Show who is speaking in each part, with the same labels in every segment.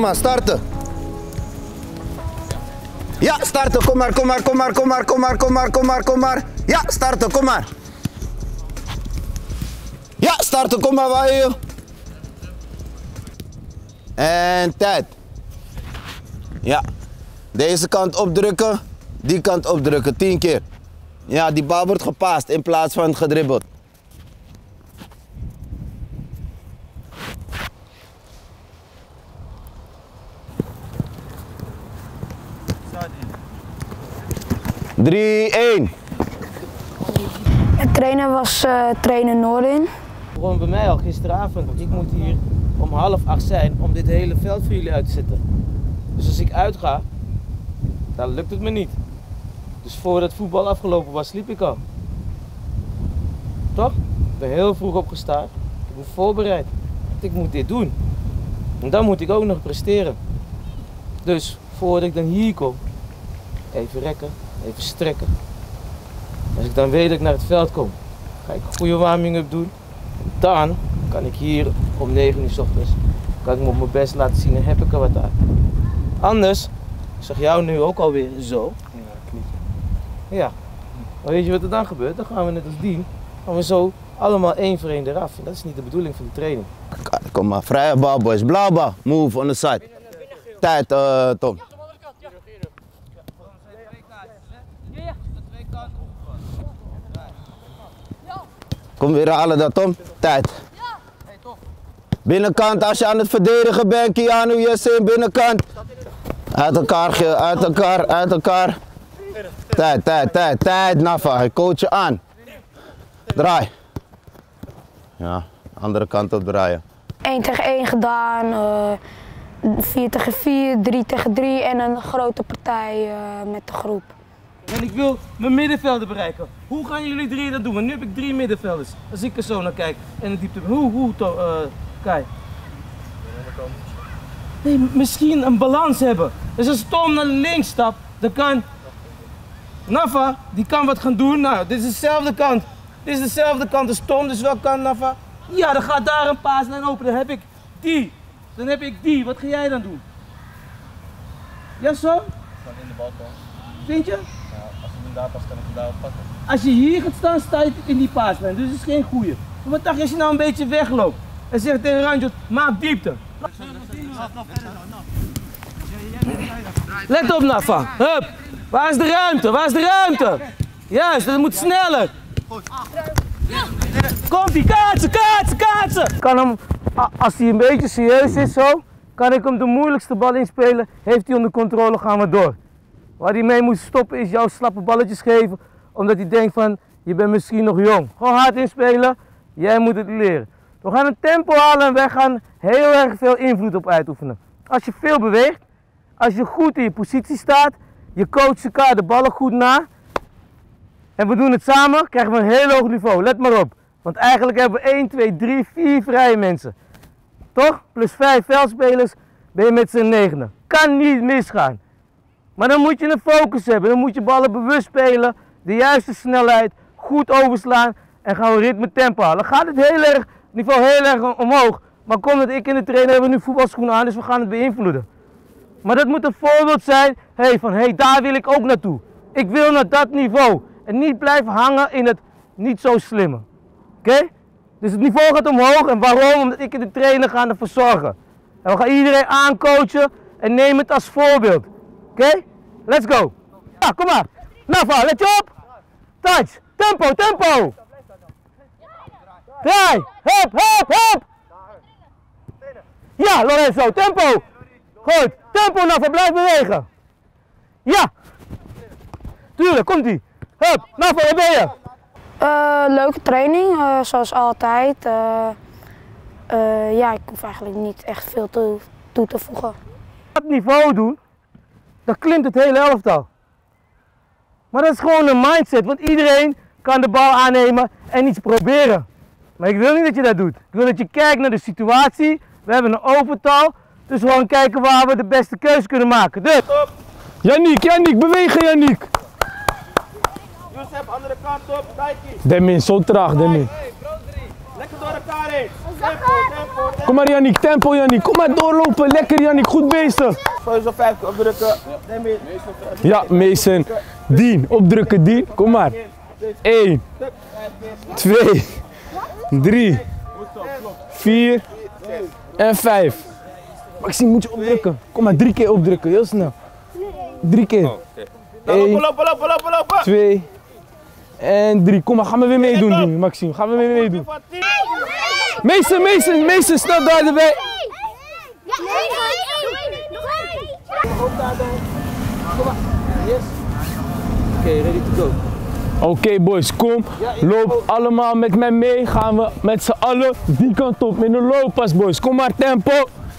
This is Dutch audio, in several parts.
Speaker 1: maar, starten. Ja, starten, kom maar, kom maar, kom maar, kom maar, kom maar, kom maar, kom maar, kom maar. Ja, starten, kom maar. Ja, starten, kom maar, waar je. En tijd. Ja, deze kant opdrukken, die kant opdrukken, 10 keer. Ja, die bal wordt gepaast in plaats van gedribbeld. Drie, 1.
Speaker 2: Het trainer was trainer Noordin.
Speaker 3: Gewoon bij mij al gisteravond. Ik moet hier om 7:30 zijn om dit hele veld voor jullie uit te zetten. Dus als ik uitga, dan lukt het me niet. Dus voordat het voetbal afgelopen was, sliep ik al. Toch? Ik ben heel vroeg opgestaan. Ik ben voorbereid. Ik moet dit doen. En dan moet ik ook nog presteren. Dus voordat ik dan hier kom, even rekken, even strekken. Als ik dan weet dat ik naar het veld kom, ga ik een goede warming-up doen. Dan kan ik hier om 9 uur 's ochtends kan ik me op mijn best laten zien en heb ik er wat aan. Anders, ik zag jou nu ook alweer zo. Ja, maar weet je wat er dan gebeurt? Dan gaan we net als die, gaan we zo allemaal één voor één eraf. En dat is niet de bedoeling van de training.
Speaker 1: Kom maar, vrije bal boys, blauw bal, move on the side. Tijd Tom. Kom weer halen dat Tom, tijd. Binnenkant als je aan het verdedigen bent, Keanu, Yassin, binnenkant. Uit elkaar, uit elkaar, uit elkaar. Tijd, Nafa, hij coacht je aan. Draai. Ja, andere kant op draaien.
Speaker 2: 1 tegen 1 gedaan, 4 tegen 4, 3 tegen 3 en een grote partij met de groep.
Speaker 3: En ik wil mijn middenvelden bereiken. Hoe gaan jullie 3 dat doen? Want nu heb ik 3 middenvelders. Als ik er zo naar kijk en de diepte. Kijk. Nee, misschien een balans hebben. Dus als Tom naar links stapt, dan kan Nafa, die kan wat gaan doen. Nou, dit is dezelfde kant. Dit is dezelfde kant als Tom, dus welke kant Nafa? Ja, dan gaat daar een paas naar open. Dan heb ik die. Dan heb ik die. Wat ga jij dan doen? Ja, zo?
Speaker 4: Kan in de bal komen.
Speaker 3: Vind je?
Speaker 4: Ja, als hij hem daar past, kan ik hem daar op pakken.
Speaker 3: Als je hier gaat staan, sta je in die paaslijn. Dus dat is geen goeie. Maar wat dacht je als je nou een beetje wegloopt en zegt tegen Ranjot, maak diepte. Let op, Nafa. Hup. Waar is de ruimte? Waar is de ruimte? Juist, dat moet sneller. Komt ie, kaatsen! Kan hem, als hij een beetje serieus is zo, kan ik hem de moeilijkste bal inspelen. Heeft hij onder controle, gaan we door. Waar hij mee moet stoppen is jouw slappe balletjes geven, omdat hij denkt van, je bent misschien nog jong. Gewoon hard inspelen, jij moet het leren. We gaan een tempo halen en wij gaan heel erg veel invloed op uitoefenen. Als je veel beweegt, als je goed in je positie staat, je coacht elkaar de ballen goed na. En we doen het samen, krijgen we een heel hoog niveau. Let maar op. Want eigenlijk hebben we 1, 2, 3, 4 vrije mensen. Toch? Plus 5 veldspelers ben je met z'n 9. Kan niet misgaan. Maar dan moet je een focus hebben. Dan moet je ballen bewust spelen. De juiste snelheid. Goed overslaan. En gaan we ritme tempo halen. Dan gaat het niveau heel erg omhoog. Maar omdat ik en de trainer hebben nu voetbalschoenen aan. Dus we gaan het beïnvloeden. Maar dat moet een voorbeeld zijn. Hey, daar wil ik ook naartoe. Ik wil naar dat niveau. En niet blijven hangen in het niet zo slimme. Oké? Dus het niveau gaat omhoog. En waarom? Omdat ik en de trainer gaan ervoor zorgen. En we gaan iedereen aancoachen. En neem het als voorbeeld. Oké? Let's go. Ja, kom maar. Nafa, let je op. Touch. Tempo. Draai. Hup. Ja, Lorenzo. Tempo. Goed. Tempo, Nafa. Blijf bewegen. Ja. Tuurlijk, komt ie. Hup. Nafa, waar ben je?
Speaker 2: Leuke training, zoals altijd. Ja, ik hoef eigenlijk niet echt veel toe te voegen.
Speaker 3: Dat niveau doen, dan klimt het hele elftal. Maar dat is gewoon een mindset, want iedereen kan de bal aannemen en iets proberen. Maar ik wil niet dat je dat doet. Ik wil dat je kijkt naar de situatie. We hebben een overtal, dus gewoon kijken waar we de beste keuze kunnen maken. Dus.
Speaker 5: Yannick, bewegen Yannick.
Speaker 3: Josep, andere kant op, Dijkie.
Speaker 5: Demin, zo traag, Demin.
Speaker 3: Lekker
Speaker 4: door elkaar heen. Tempo.
Speaker 5: Kom maar Yannick, tempo Yannick. Kom maar doorlopen. Lekker Yannick, goed bezig.
Speaker 4: Sowieso 5 keer opdrukken. Neem in.
Speaker 5: Ja, Mason. Dien, opdrukken Dien. Kom maar. 1, 2, 3, 4 en 5. Maxime, moet je opdrukken. Kom maar, 3 keer opdrukken, heel snel. 3 keer. 1,
Speaker 4: Lopen.
Speaker 5: 2 en 3. Kom maar, gaan we weer meedoen, Dien, Maxime. Gaan we weer meedoen. Mason, snel daar erbij.
Speaker 4: Oké, ready to go.
Speaker 5: Oké boys, kom. Loop allemaal met mij mee. Gaan we met z'n allen die kant op in een looppas boys. Kom maar, tempo.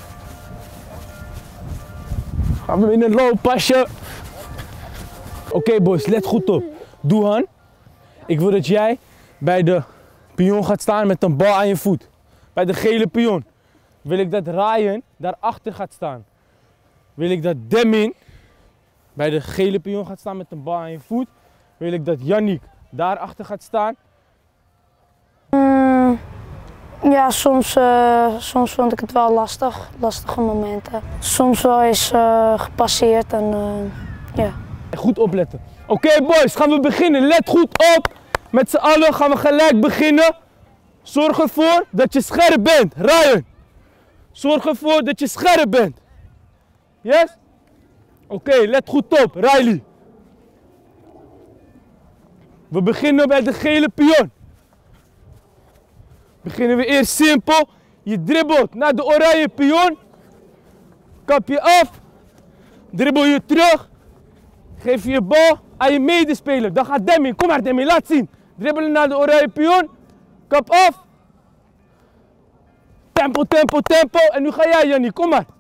Speaker 5: Gaan we in een looppasje. Oké boys, let goed op. Duhan, ik wil dat jij bij de pion gaat staan met een bal aan je voet. Bij de gele pion. Wil ik dat Ryan daarachter gaat staan. Wil ik dat Demin bij de gele pion gaat staan met een bal aan je voet. Wil ik dat Yannick daarachter gaat staan.
Speaker 2: Ja, soms vond ik het wel lastige momenten. Soms wel eens gepasseerd en ja.
Speaker 5: Goed opletten. Oké boys, gaan we beginnen. Let goed op. Met z'n allen gaan we gelijk beginnen. Zorg ervoor dat je scherp bent. Ryan. Zorg ervoor dat je scherp bent. Yes? Oké, let goed op. Riley. We beginnen bij de gele pion. Beginnen we eerst simpel. Je dribbelt naar de oranje pion. Kap je af. Dribbel je terug. Geef je bal aan je medespeler. Dan gaat Demi. Kom maar Demi, laat zien. Dribbelen naar de oranje pion. Kap af. Tempo. En nu ga jij Yannick, kom maar.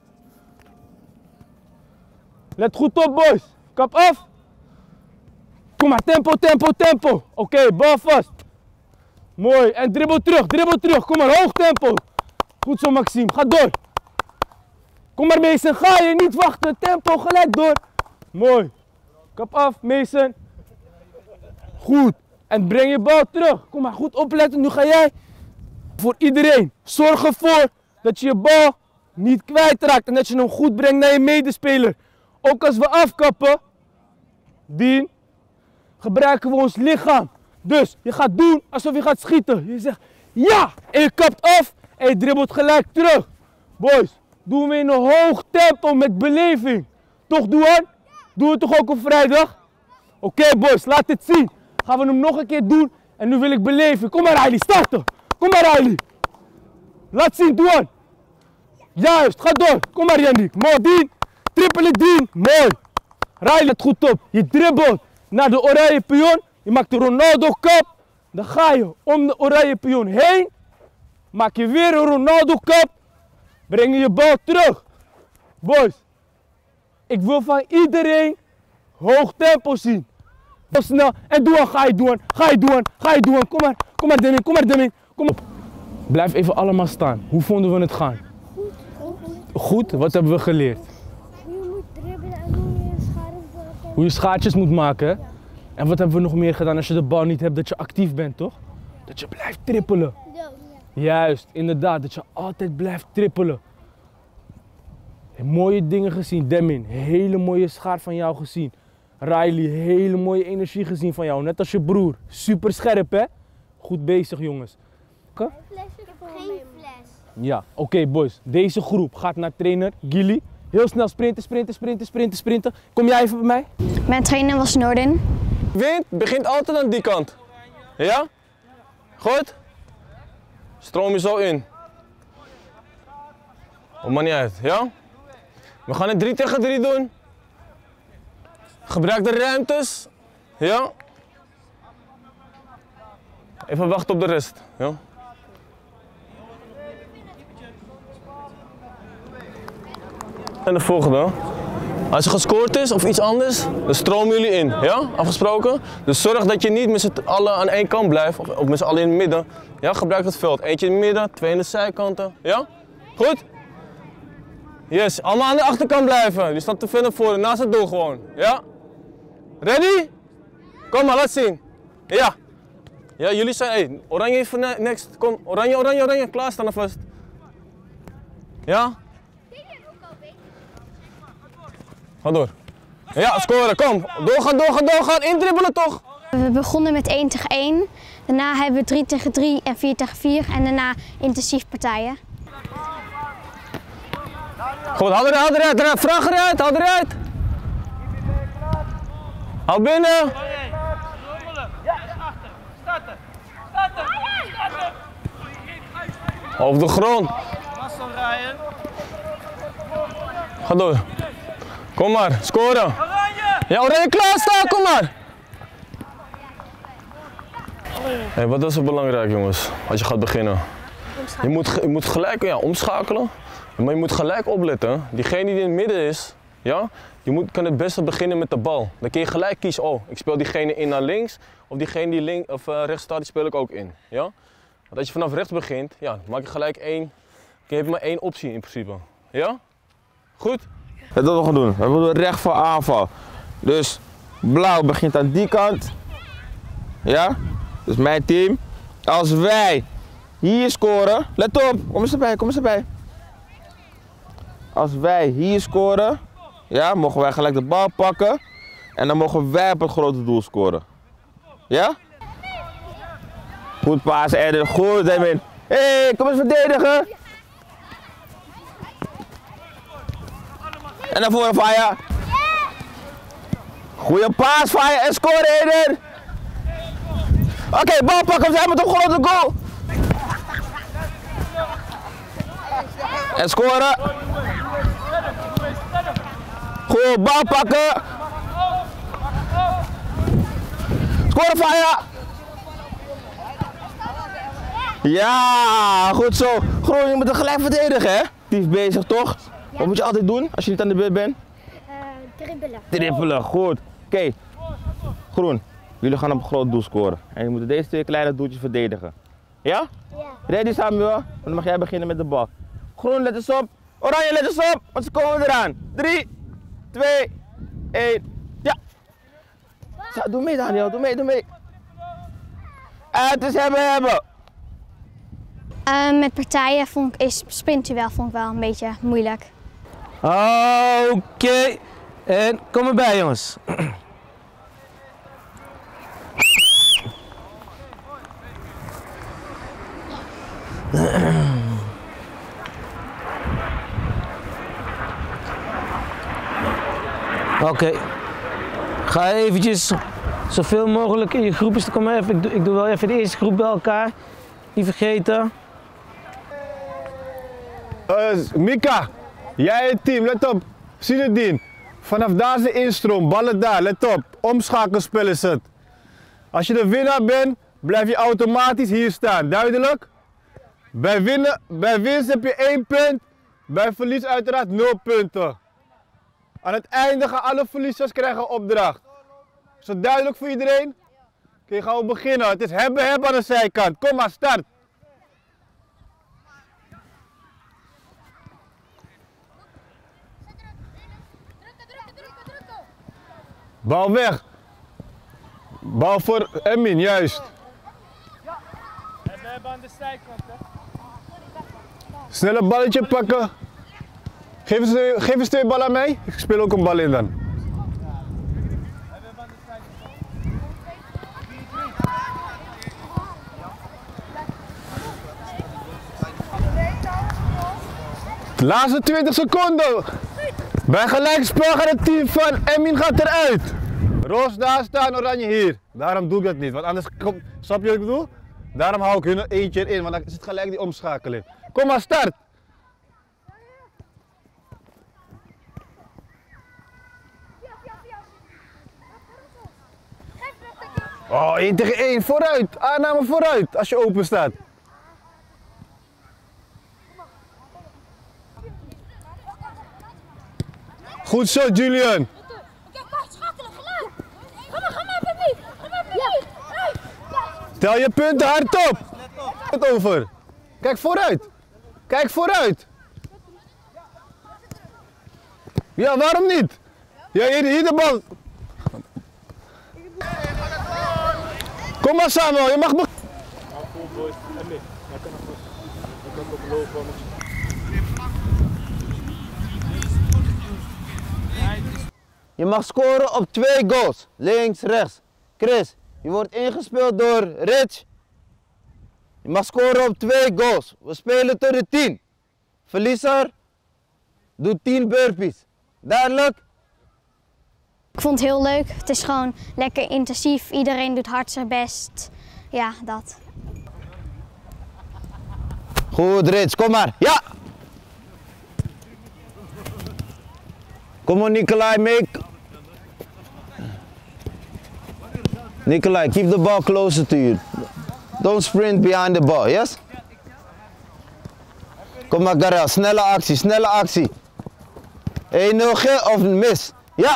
Speaker 5: Let goed op boys. Kap af. Kom maar, tempo. Oké, bal vast. Mooi. En dribbel terug. Kom maar, hoog tempo. Goed zo Maxime, ga door. Kom maar Mason, ga je niet wachten. Tempo, gelijk door. Mooi. Kap af, Mason. Goed. En breng je bal terug. Kom maar, goed opletten. Nu ga jij. Voor iedereen. Zorg ervoor dat je je bal niet kwijtraakt. En dat je hem goed brengt naar je medespeler. Ook als we afkappen. Dien. Gebruiken we ons lichaam. Dus je gaat doen alsof je gaat schieten. Je zegt ja! En je kapt af en je dribbelt gelijk terug. Boys, doen we in een hoog tempo met beleving. Toch Duhan? Doen we toch ook op vrijdag? Oké boys, laat het zien. Gaan we hem nog een keer doen en nu wil ik beleven. Kom maar Riley, starten. Kom maar Riley. Laat zien Duhan. Juist, ga door. Kom maar Yannick. Mooi, Dien. Triple Dien. Mooi. Riley, let goed op. Je dribbelt naar de oranje pion. Je maakt de Ronaldo kap. Dan ga je om de oranje pion heen. Maak je weer een Ronaldo kap. Breng je je bal terug. Boys, ik wil van iedereen hoog tempo zien. Heel snel. En Duhan, ga je doen. Kom maar Demin. Kom op. Blijf even allemaal staan. Hoe vonden we het gaan? Goed, wat hebben we geleerd?
Speaker 6: Je moet dribbelen en hoe je schaartjes
Speaker 5: Hoe je schaartjes moet maken. Hè? En wat hebben we nog meer gedaan als je de bal niet hebt, dat je actief bent, toch? Dat je blijft trippelen. Juist, inderdaad, dat je altijd blijft trippelen. Mooie dingen gezien, Demin. Hele mooie schaar van jou gezien. Riley, hele mooie energie gezien van jou. Net als je broer. Super scherp, hè? Goed bezig, jongens.
Speaker 6: Geen fles.
Speaker 5: Ja, oké, boys. Deze groep gaat naar trainer Gilly. Heel snel sprinten. Kom jij even bij mij?
Speaker 6: Mijn trainer was Noordin.
Speaker 7: Wind begint altijd aan die kant. Ja? Goed? Stroom je zo in. Maakt niet uit, ja? We gaan het 3 tegen 3 doen. Gebruik de ruimtes. Ja? Even wachten op de rest. Ja? En de volgende. Als er gescoord is of iets anders, dan stromen jullie in. Ja? Afgesproken? Dus zorg dat je niet met z'n allen aan één kant blijft. Of met z'n allen in het midden. Ja? Gebruik het veld. Eentje in het midden, 2 aan de zijkanten. Ja? Goed? Yes, allemaal aan de achterkant blijven. Je staat te veel naar voren, naast het doel gewoon. Ja? Ready? Kom maar, laat zien. Ja. Ja, jullie zijn... Hey, oranje even next. Kom, oranje, oranje, oranje. Klaarstaan alvast. Ja? Ga door. Ja, scoren, kom. Doorgaan, doorgaan, doorgaan. Indribbelen toch?
Speaker 6: We begonnen met 1 tegen 1. Daarna hebben we 3 tegen 3 en 4 tegen 4. En daarna intensief partijen.
Speaker 7: Goed, haal eruit. Vraag eruit, haal eruit. Hou binnen. Op de grond. Ga door. Kom maar, scoren. Ja, oranje klaarstaan, kom maar. Hey, wat is er belangrijk, jongens, als je gaat beginnen? Je moet gelijk omschakelen, maar je moet gelijk opletten. Diegene die in het midden is, ja, kan het beste beginnen met de bal. Dan kun je gelijk kiezen, oh, ik speel diegene in naar links, of diegene die rechts staat, die speel ik ook in. Ja? Want als je vanaf rechts begint, ja, dan maak je gelijk je hebt maar één optie in principe. Ja? Goed?
Speaker 1: Dat is wat we gaan doen. We doen recht voor aanval. Dus blauw begint aan die kant. Ja? Dus mijn team. Als wij hier scoren, let op, kom eens erbij. Als wij hier scoren, ja, mogen wij gelijk de bal pakken. En dan mogen wij op het grote doel scoren. Ja? Goed paas, Eden. Goed, Emin. Hé, kom eens verdedigen. En naar voren, Faya. Goeie paas, Faya. En score, Eden. Oké, bal pakken, we zijn met een grote goal. En scoren. Goed, bal pakken. Scoren, Faya. Ja, goed zo. Groen, je moet er gelijk verdedigen, hè? Die is bezig, toch? Wat moet je altijd doen als je niet aan de beurt bent?
Speaker 6: Dribbelen.
Speaker 1: Dribbelen, goed. Oké. Groen, jullie gaan op een groot doel scoren. En je moet deze 2 kleine doeltjes verdedigen. Ja?
Speaker 6: Ja.
Speaker 1: Ready, Samuel? Dan mag jij beginnen met de bal. Groen, let eens op. Oranje, let eens op, want ze komen eraan. 3, 2, 1, ja. Zo, doe mee, Daniel, doe mee. Het is hebben.
Speaker 6: Met partijen is sprintduel vond ik wel een beetje moeilijk.
Speaker 3: Oké. En kom erbij, jongens. Oké. Ga eventjes zoveel mogelijk in je groepjes te komen. Ik doe wel even de eerste groep bij elkaar. Niet vergeten.
Speaker 8: Mika, jij en team, let op. Zinedine, vanaf daar is de instroom, ballen daar, let op. Omschakelspel is het. Als je de winnaar bent, blijf je automatisch hier staan, duidelijk? Bij winst heb je 1 punt, bij verlies uiteraard 0 punten. Aan het einde gaan alle verliezers krijgen een opdracht. Is dat duidelijk voor iedereen? Oké, gaan we beginnen. Het is hebben aan de zijkant. Kom maar, start. Bal weg. Bal voor Emin, juist.
Speaker 4: We hebben aan de zijkant, hè.
Speaker 8: Snel een balletje pakken. Geef eens 2 ballen aan mij. Ik speel ook een bal in dan. De laatste 20 seconden. Bij gelijkspel gaat het team van Emin gaat eruit. Roos daar staan, oranje hier. Daarom doe ik dat niet, want anders snap je wat ik bedoel? Daarom hou ik hun eentje in, want dan is het gelijk die omschakeling. Kom maar, start! Oh, 1 tegen 1, vooruit! Aanname vooruit, als je open staat. Goed zo, Julian! Tel je punten hardop! Het over! Kijk vooruit! Kijk vooruit! Ja, waarom niet? Ja, hier de bal! Kom Kom maar Samuel, je mag beginnen.
Speaker 9: Je mag scoren op 2 goals. Links, rechts. Chris, je wordt ingespeeld door Rich. Je mag scoren op 2 goals. We spelen tot de 10. Verliezer doet 10 burpees. Duidelijk?
Speaker 6: Ik vond het heel leuk. Het is gewoon lekker intensief. Iedereen doet hard zijn best. Ja, dat.
Speaker 9: Goed Rich, kom maar. Ja! Kom op Nikolai, Nikolai, keep the ball closer to you. Don't sprint behind the ball, yes? Kom maar Garel, snelle actie, snelle actie. 1-0 of mis. Ja!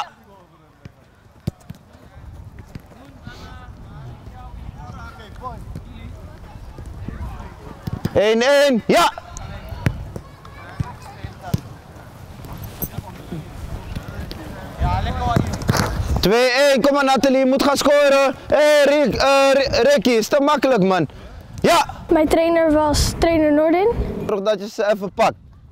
Speaker 9: Ja! 2-1, kom maar Nathalie, je moet gaan scoren. Ricky, is te makkelijk man. Ja!
Speaker 6: Mijn trainer was trainer Noordin.
Speaker 9: Zorg dat je ze even pakt.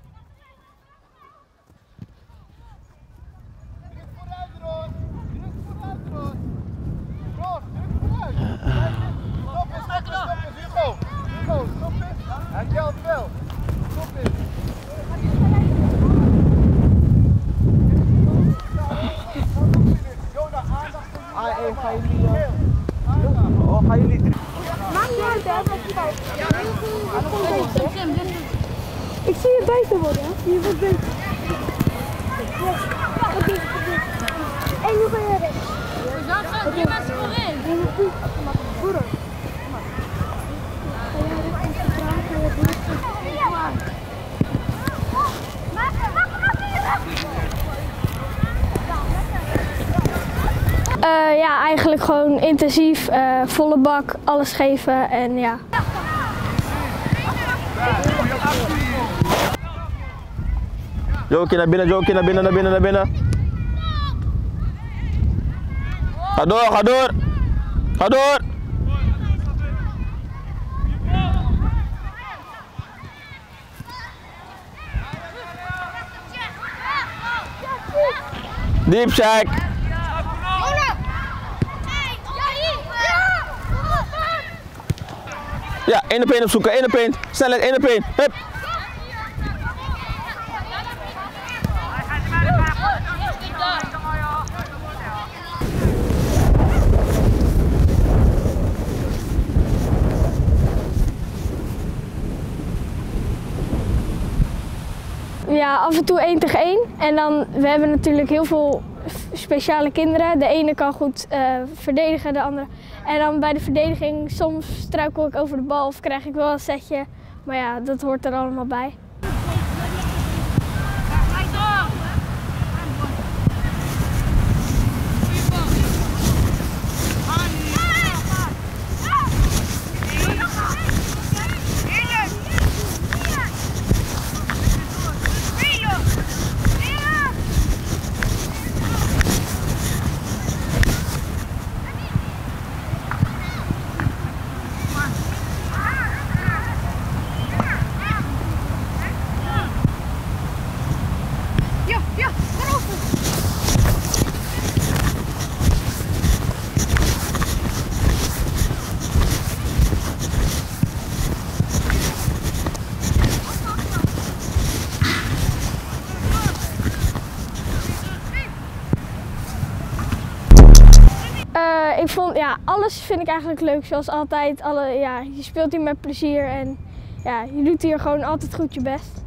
Speaker 6: Ik zie je beter worden, hè? Je wordt beter. En nu ben je rechts. Je bent voorin. Ja, eigenlijk gewoon intensief, volle bak, alles geven en ja.
Speaker 1: Jokie naar binnen, Jokie naar binnen, naar binnen, naar binnen. Ga door, ga door. Ga door. Diep, Shaq. Ja, 1 op 1 opzoeken, 1 op 1. Snelheid, 1 op 1. Hup.
Speaker 6: Ja, af en toe 1 tegen 1. En dan, we hebben natuurlijk heel veel speciale kinderen. De ene kan goed verdedigen, de andere. En dan bij de verdediging, soms struikel ik over de bal of krijg ik wel een setje. Maar ja, dat hoort er allemaal bij. Ik vond, ja, alles vind ik eigenlijk leuk, zoals altijd. Je speelt hier met plezier en ja, je doet hier gewoon altijd goed je best.